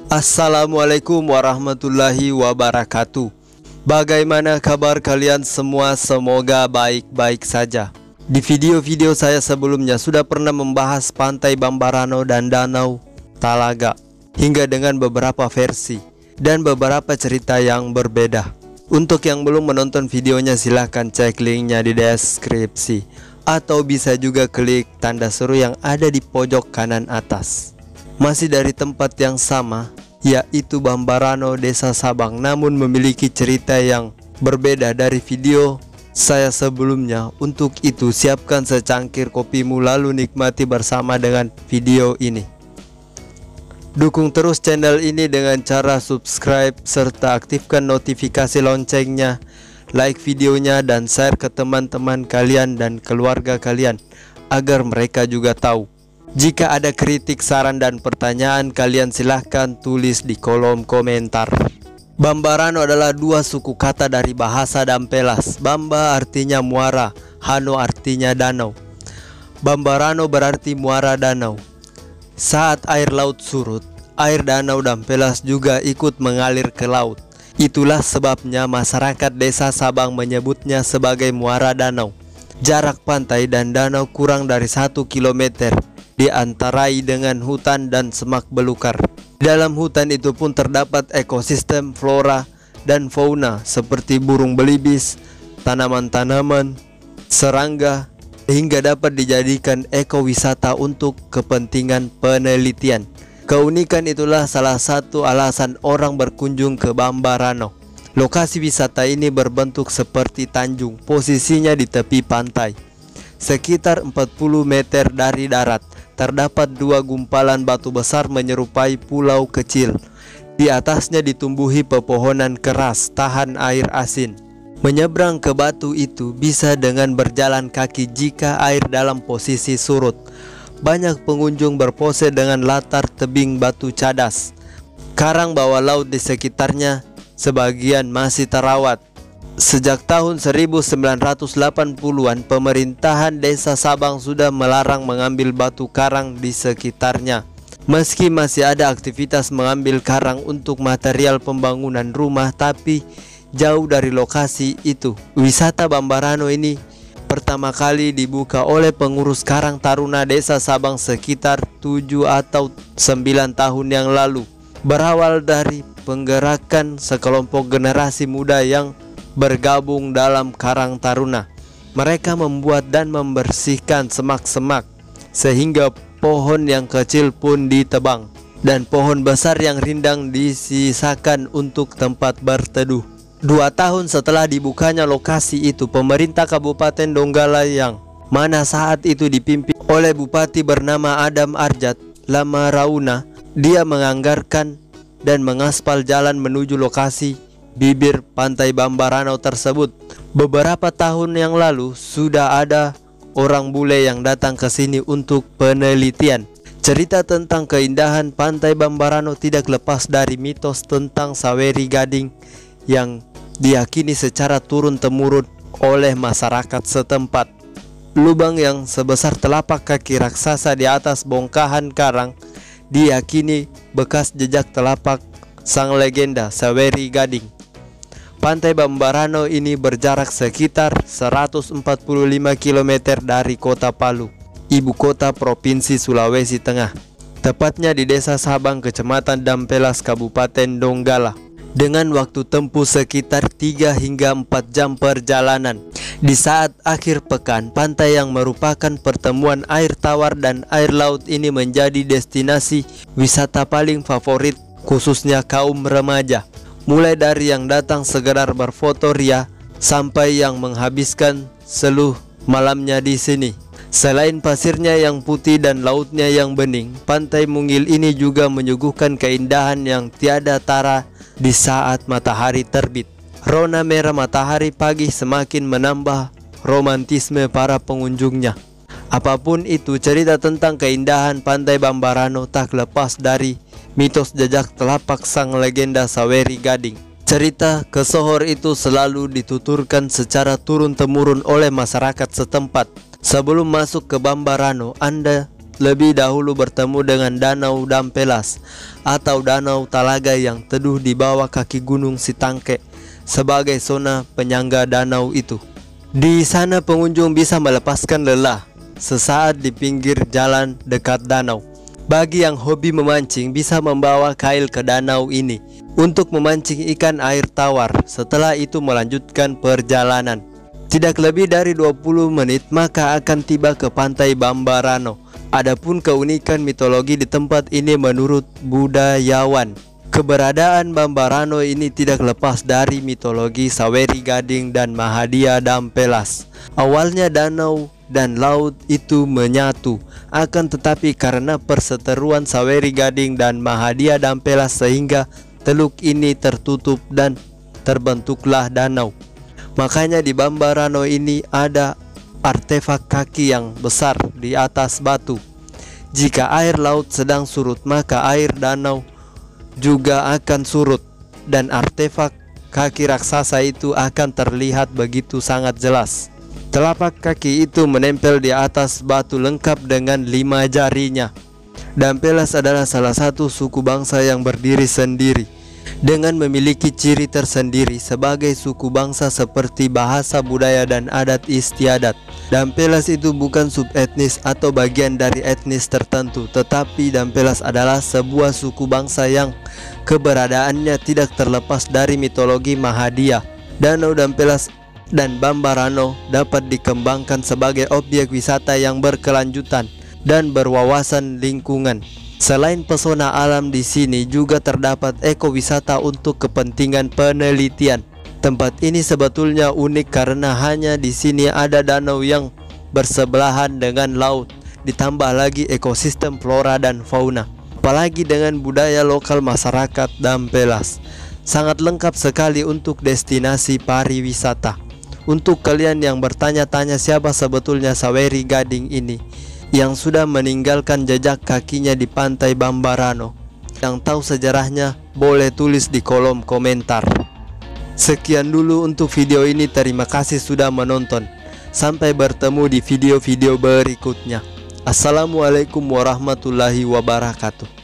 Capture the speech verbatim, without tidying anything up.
Assalamualaikum warahmatullahi wabarakatuh. Bagaimana kabar kalian semua? Semoga baik-baik saja. Di video-video saya sebelumnya sudah pernah membahas Pantai Bambarano dan Danau Talaga, hingga dengan beberapa versi dan beberapa cerita yang berbeda. Untuk yang belum menonton videonya, silahkan cek linknya di deskripsi, atau bisa juga klik tanda seru yang ada di pojok kanan atas. Masih dari tempat yang sama, yaitu Bambarano, Desa Sabang, namun memiliki cerita yang berbeda dari video saya sebelumnya. Untuk itu siapkan secangkir kopimu lalu nikmati bersama dengan video ini. Dukung terus channel ini dengan cara subscribe serta aktifkan notifikasi loncengnya, like videonya dan share ke teman-teman kalian dan keluarga kalian agar mereka juga tahu. Jika ada kritik, saran, dan pertanyaan, kalian silahkan tulis di kolom komentar. Bambarano adalah dua suku kata dari bahasa Dampelas. Bamba artinya muara, Hano artinya danau. Bambarano berarti muara danau. Saat air laut surut, air danau Dampelas juga ikut mengalir ke laut. Itulah sebabnya masyarakat Desa Sabang menyebutnya sebagai muara danau. Jarak pantai dan danau kurang dari satu kilometer, diantarai dengan hutan dan semak belukar. Dalam hutan itu pun terdapat ekosistem flora dan fauna seperti burung belibis, tanaman-tanaman, serangga, hingga dapat dijadikan ekowisata untuk kepentingan penelitian. Keunikan itulah salah satu alasan orang berkunjung ke Bambarano. Lokasi wisata ini berbentuk seperti tanjung, posisinya di tepi pantai. Sekitar empat puluh meter dari darat, terdapat dua gumpalan batu besar menyerupai pulau kecil. Di atasnya ditumbuhi pepohonan keras tahan air asin. Menyeberang ke batu itu bisa dengan berjalan kaki jika air dalam posisi surut. Banyak pengunjung berpose dengan latar tebing batu cadas. Karang bawah laut di sekitarnya sebagian masih terawat. Sejak tahun seribu sembilan ratus delapan puluhan, pemerintahan Desa Sabang sudah melarang mengambil batu karang di sekitarnya. Meski masih ada aktivitas mengambil karang untuk material pembangunan rumah, tapi jauh dari lokasi itu. Wisata Bambarano ini pertama kali dibuka oleh pengurus Karang Taruna Desa Sabang sekitar tujuh atau sembilan tahun yang lalu. Berawal dari penggerakan sekelompok generasi muda yang bergabung dalam Karang Taruna. Mereka membuat dan membersihkan semak-semak sehingga pohon yang kecil pun ditebang dan pohon besar yang rindang disisakan untuk tempat berteduh. Dua tahun setelah dibukanya lokasi itu, pemerintah Kabupaten Donggala yang mana saat itu dipimpin oleh Bupati bernama Adam Arjat Lamarauna, dia menganggarkan dan mengaspal jalan menuju lokasi bibir Pantai Bambarano tersebut. Beberapa tahun yang lalu sudah ada orang bule yang datang ke sini untuk penelitian. Cerita tentang keindahan Pantai Bambarano tidak lepas dari mitos tentang Saweri Gading yang diyakini secara turun-temurun oleh masyarakat setempat. Lubang yang sebesar telapak kaki raksasa di atas bongkahan karang diyakini bekas jejak telapak sang legenda Saweri Gading. Pantai Bambarano ini berjarak sekitar seratus empat puluh lima kilometer dari kota Palu, ibu kota Provinsi Sulawesi Tengah, tepatnya di Desa Sabang, Kecamatan Dampelas, Kabupaten Donggala, dengan waktu tempuh sekitar tiga hingga empat jam perjalanan. Di saat akhir pekan, pantai yang merupakan pertemuan air tawar dan air laut ini menjadi destinasi wisata paling favorit, khususnya kaum remaja. Mulai dari yang datang sekedar berfoto ria sampai yang menghabiskan seluruh malamnya di sini. Selain pasirnya yang putih dan lautnya yang bening, Pantai Mungil ini juga menyuguhkan keindahan yang tiada tara di saat matahari terbit. Rona merah matahari pagi semakin menambah romantisme para pengunjungnya. Apapun itu, cerita tentang keindahan Pantai Bambarano tak lepas dari mitos jejak telapak sang legenda Saweri Gading. Cerita kesohor itu selalu dituturkan secara turun-temurun oleh masyarakat setempat. Sebelum masuk ke Bambarano, Anda lebih dahulu bertemu dengan Danau Dampelas atau Danau Talaga yang teduh di bawah kaki Gunung Sitangke sebagai zona penyangga danau itu. Di sana pengunjung bisa melepaskan lelah sesaat di pinggir jalan dekat danau. Bagi yang hobi memancing bisa membawa kail ke danau ini untuk memancing ikan air tawar, setelah itu melanjutkan perjalanan. Tidak lebih dari dua puluh menit maka akan tiba ke pantai Bambarano. Adapun keunikan mitologi di tempat ini menurut budayawan, keberadaan Bambarano ini tidak lepas dari mitologi Saweri Gading dan Mahadia Dampelas. Awalnya danau dan laut itu menyatu, akan tetapi karena perseteruan Saweri Gading dan Mahadia Dampelas sehingga teluk ini tertutup dan terbentuklah danau. Makanya di Bambarano ini ada artefak kaki yang besar di atas batu. Jika air laut sedang surut maka air danau juga akan surut dan artefak kaki raksasa itu akan terlihat begitu sangat jelas. Telapak kaki itu menempel di atas batu lengkap dengan lima jarinya. Dampelas adalah salah satu suku bangsa yang berdiri sendiri dengan memiliki ciri tersendiri sebagai suku bangsa seperti bahasa, budaya, dan adat istiadat. Dampelas itu bukan subetnis atau bagian dari etnis tertentu, tetapi Dampelas adalah sebuah suku bangsa yang keberadaannya tidak terlepas dari mitologi Mahadia. Danau Dampelas dan Bambarano dapat dikembangkan sebagai objek wisata yang berkelanjutan dan berwawasan lingkungan. Selain pesona alam di sini juga terdapat ekowisata untuk kepentingan penelitian. Tempat ini sebetulnya unik karena hanya di sini ada danau yang bersebelahan dengan laut, ditambah lagi ekosistem flora dan fauna. Apalagi dengan budaya lokal masyarakat Dampelas, sangat lengkap sekali untuk destinasi pariwisata. Untuk kalian yang bertanya-tanya siapa sebetulnya Saweri Gading ini yang sudah meninggalkan jejak kakinya di pantai Bambarano, yang tahu sejarahnya boleh tulis di kolom komentar. Sekian dulu untuk video ini, terima kasih sudah menonton. Sampai bertemu di video-video berikutnya. Assalamualaikum warahmatullahi wabarakatuh.